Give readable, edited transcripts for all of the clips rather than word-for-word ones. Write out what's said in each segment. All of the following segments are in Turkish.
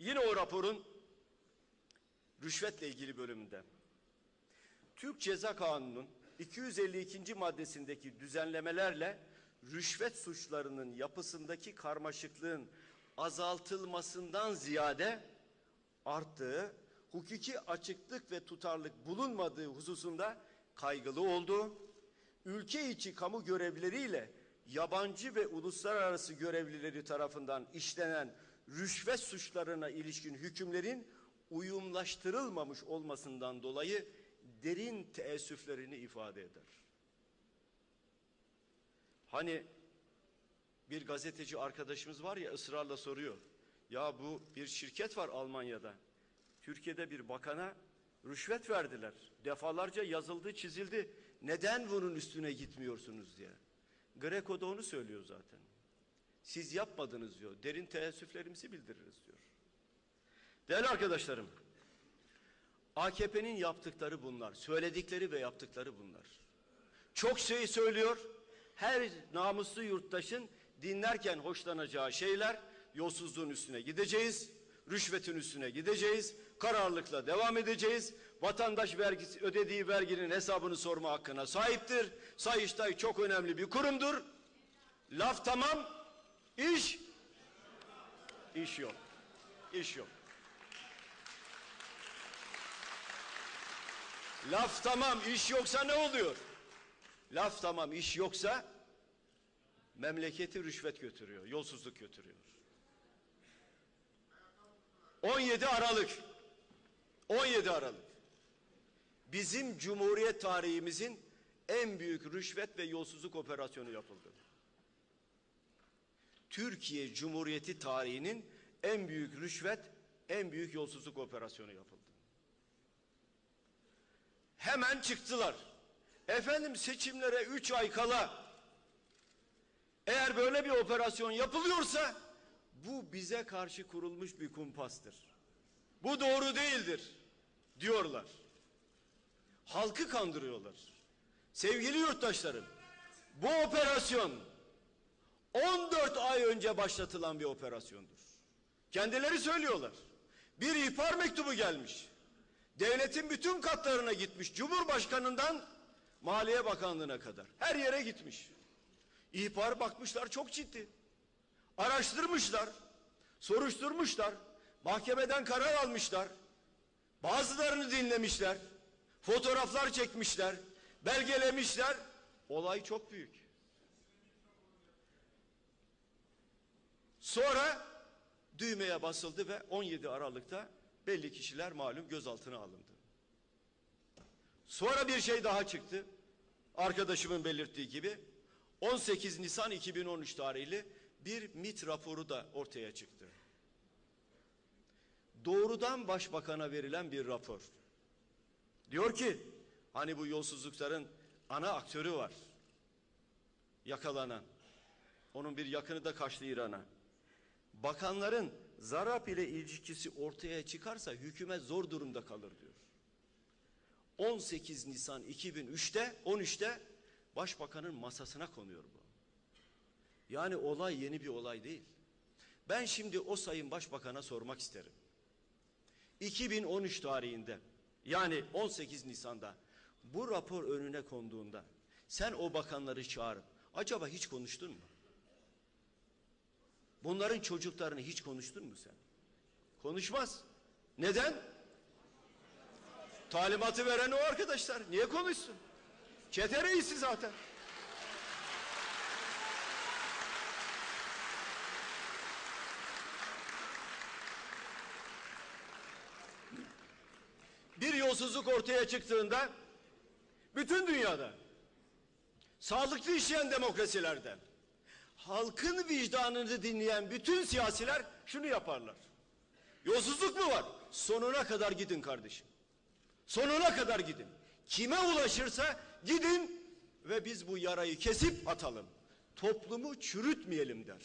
Yine o raporun rüşvetle ilgili bölümünde Türk Ceza Kanunu'nun 252. maddesindeki düzenlemelerle rüşvet suçlarının yapısındaki karmaşıklığın azaltılmasından ziyade arttığı, hukuki açıklık ve tutarlılık bulunmadığı hususunda kaygılı olduğu, ülke içi kamu görevlileriyle yabancı ve uluslararası görevlileri tarafından işlenen rüşvet suçlarına ilişkin hükümlerin uyumlaştırılmamış olmasından dolayı derin teessüflerini ifade eder. Hani bir gazeteci arkadaşımız var ya, ısrarla soruyor. Ya bu bir şirket var Almanya'da. Türkiye'de bir bakana rüşvet verdiler. Defalarca yazıldı, çizildi. Neden bunun üstüne gitmiyorsunuz diye. Greco da onu söylüyor zaten. Siz yapmadınız diyor. Derin teessüflerimizi bildiririz diyor. Değerli arkadaşlarım, AKP'nin yaptıkları bunlar. Söyledikleri ve yaptıkları bunlar. Çok şey söylüyor. Her namuslu yurttaşın dinlerken hoşlanacağı şeyler: yolsuzluğun üstüne gideceğiz, rüşvetin üstüne gideceğiz, kararlılıkla devam edeceğiz. Vatandaş ödediği verginin hesabını sorma hakkına sahiptir. Sayıştay çok önemli bir kurumdur. Laf tamam, iş yok. İş yok. Laf tamam, iş yoksa ne oluyor? Laf tamam, iş yoksa memleketi rüşvet götürüyor, yolsuzluk götürüyor. 17 Aralık bizim Cumhuriyet tarihimizin en büyük rüşvet ve yolsuzluk operasyonu yapıldı. Türkiye Cumhuriyeti tarihinin en büyük rüşvet, en büyük yolsuzluk operasyonu yapıldı. Hemen çıktılar. Efendim, seçimlere 3 ay kala eğer böyle bir operasyon yapılıyorsa bu bize karşı kurulmuş bir kumpastır. Bu doğru değildir diyorlar. Halkı kandırıyorlar. Sevgili yurttaşlarım, bu operasyon 14 ay önce başlatılan bir operasyondur. Kendileri söylüyorlar. Bir ihbar mektubu gelmiş. Devletin bütün katlarına gitmiş. Cumhurbaşkanından Maliye Bakanlığı'na kadar. Her yere gitmiş. İhbar bakmışlar çok ciddi. Araştırmışlar. Soruşturmuşlar. Mahkemeden karar almışlar. Bazılarını dinlemişler. Fotoğraflar çekmişler. Belgelemişler. Olay çok büyük. Sonra düğmeye basıldı ve 17 Aralık'ta belli kişiler malum gözaltına alındı. Sonra bir şey daha çıktı. Arkadaşımın belirttiği gibi 18 Nisan 2013 tarihli bir MİT raporu da ortaya çıktı. Doğrudan başbakana verilen bir rapor. Diyor ki, hani bu yolsuzlukların ana aktörü var. Yakalanan. Onun bir yakını da kaçtı İran'a. Bakanların ZARP ile ilişkisi ortaya çıkarsa hükümet zor durumda kalır diyor. 18 Nisan 2013'te başbakanın masasına konuyor bu. Yani olay yeni bir olay değil. Ben şimdi o sayın başbakana sormak isterim. 2013 tarihinde, yani 18 Nisan'da bu rapor önüne konduğunda sen o bakanları çağırıp acaba hiç konuştun mu? Bunların çocuklarını hiç konuştun mu sen? Konuşmaz. Neden? Talimatı veren o arkadaşlar. Niye konuşsun? Çete reisi zaten. Bir yolsuzluk ortaya çıktığında bütün dünyada, sağlıklı işleyen demokrasilerde, halkın vicdanını dinleyen bütün siyasiler şunu yaparlar. Yolsuzluk mu var? Sonuna kadar gidin kardeşim. Sonuna kadar gidin. Kime ulaşırsa gidin ve biz bu yarayı kesip atalım. Toplumu çürütmeyelim der.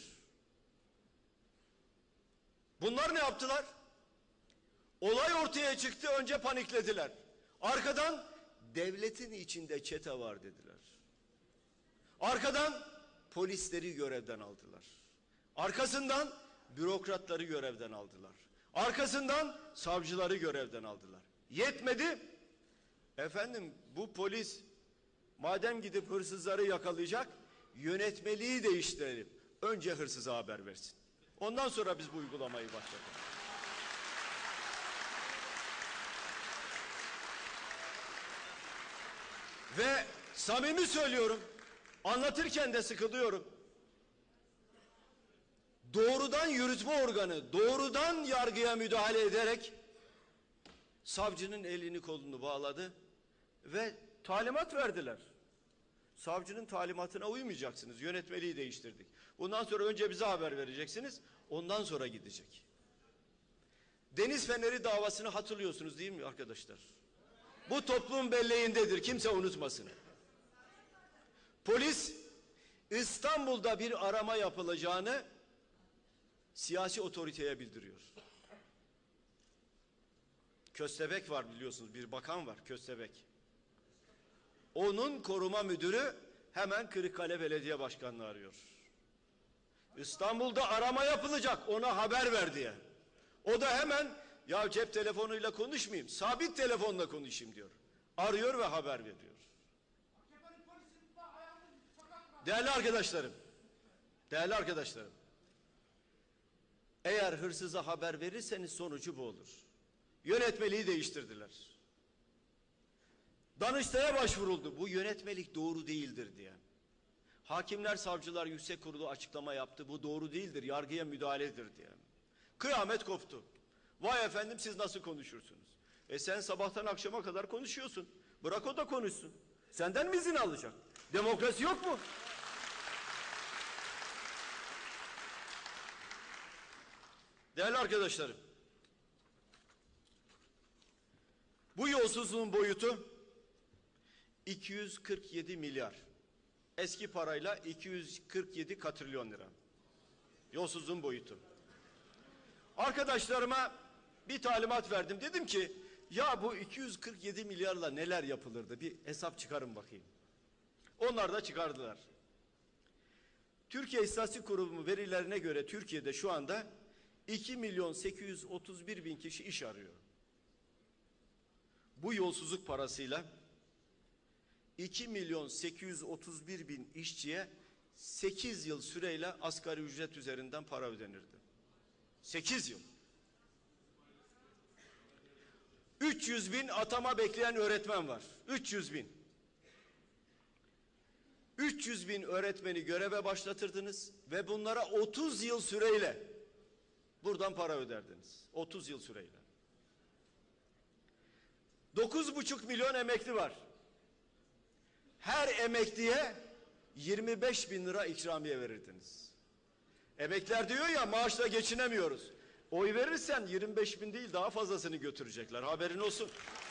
Bunlar ne yaptılar? Olay ortaya çıktı, önce paniklediler. Arkadan devletin içinde çete var dediler. Arkadan polisleri görevden aldılar. Arkasından bürokratları görevden aldılar. Arkasından savcıları görevden aldılar. Yetmedi. Efendim bu polis madem gidip hırsızları yakalayacak, yönetmeliği değiştirelim. Önce hırsıza haber versin. Ondan sonra biz bu uygulamayı başlatalım. Ve samimi söylüyorum, anlatırken de sıkılıyorum. Doğrudan yürütme organı, doğrudan yargıya müdahale ederek savcının elini kolunu bağladı ve talimat verdiler. Savcının talimatına uymayacaksınız, yönetmeliği değiştirdik. Bundan sonra önce bize haber vereceksiniz, ondan sonra gidecek. Deniz Feneri davasını hatırlıyorsunuz değil mi arkadaşlar? Bu toplum belleğindedir, kimse unutmasın. Polis İstanbul'da bir arama yapılacağını siyasi otoriteye bildiriyor. Köstebek var biliyorsunuz, bir bakan var Köstebek. Onun koruma müdürü hemen Kırıkkale Belediye Başkanı'nı arıyor. İstanbul'da arama yapılacak, ona haber ver diye. O da hemen ya cep telefonuyla konuşmayayım, sabit telefonla konuşayım diyor. Arıyor ve haber veriyor. Değerli arkadaşlarım, değerli arkadaşlarım, eğer hırsıza haber verirseniz sonucu bu olur. Yönetmeliği değiştirdiler. Danıştay'a başvuruldu. Bu yönetmelik doğru değildir diye. Hakimler, Savcılar Yüksek Kurulu açıklama yaptı. Bu doğru değildir, yargıya müdahaledir diye. Kıyamet koptu. Vay efendim siz nasıl konuşursunuz? Sen sabahtan akşama kadar konuşuyorsun. Bırak o da konuşsun. Senden mi izin alacak? Demokrasi yok mu? Değerli arkadaşlarım, bu yolsuzluğun boyutu 247 milyar. Eski parayla 247 katrilyon lira. Yolsuzluğun boyutu. Arkadaşlarıma bir talimat verdim. Dedim ki ya bu 247 milyarla neler yapılırdı? Bir hesap çıkarın bakayım. Onlar da çıkardılar. Türkiye İstatistik Kurumu verilerine göre Türkiye'de şu anda 2.831.000 kişi iş arıyor. Bu yolsuzluk parasıyla 2.831.000 işçiye 8 yıl süreyle asgari ücret üzerinden para ödenirdi. 8 yıl. 300.000 atama bekleyen öğretmen var. 300.000. 300.000 öğretmeni göreve başlatırdınız ve bunlara 30 yıl süreyle buradan para öderdiniz. 30 yıl süreyle. 9,5 milyon emekli var. Her emekliye 25.000 lira ikramiye verirdiniz. Emekliler diyor ya maaşla geçinemiyoruz. Oy verirsen 25.000 değil daha fazlasını götürecekler. Haberin olsun.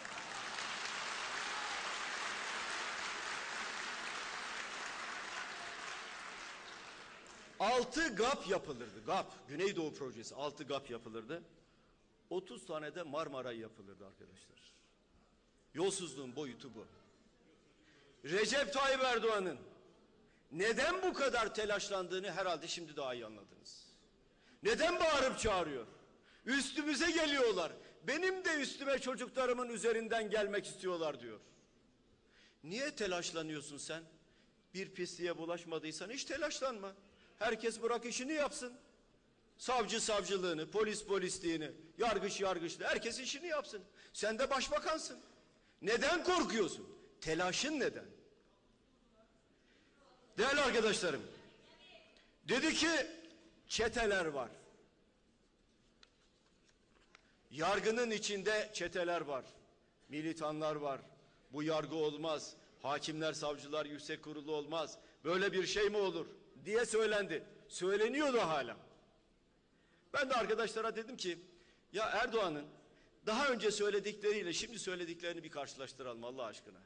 Altı GAP yapılırdı. GAP, Güneydoğu Projesi 6 GAP yapılırdı. 30 tane de Marmaray yapılırdı arkadaşlar. Yolsuzluğun boyutu bu. Recep Tayyip Erdoğan'ın neden bu kadar telaşlandığını herhalde şimdi daha iyi anladınız. Neden bağırıp çağırıyor? Üstümüze geliyorlar. Benim de üstüme çocuklarımın üzerinden gelmek istiyorlar diyor. Niye telaşlanıyorsun sen? Bir pisliğe bulaşmadıysan hiç telaşlanma. Herkes bırak işini yapsın. Savcı savcılığını, polis polisliğini, yargıç yargıçlığı herkes işini yapsın. Sen de başbakansın. Neden korkuyorsun? Telaşın neden? Değerli arkadaşlarım, dedi ki çeteler var. Yargının içinde çeteler var. Militanlar var. Bu yargı olmaz. Hakimler, savcılar, yüksek kurulu olmaz. Böyle bir şey mi olur? Diye söylendi. Söyleniyor da hala. Ben de arkadaşlara dedim ki ya Erdoğan'ın daha önce söyledikleriyle şimdi söylediklerini bir karşılaştıralım Allah aşkına.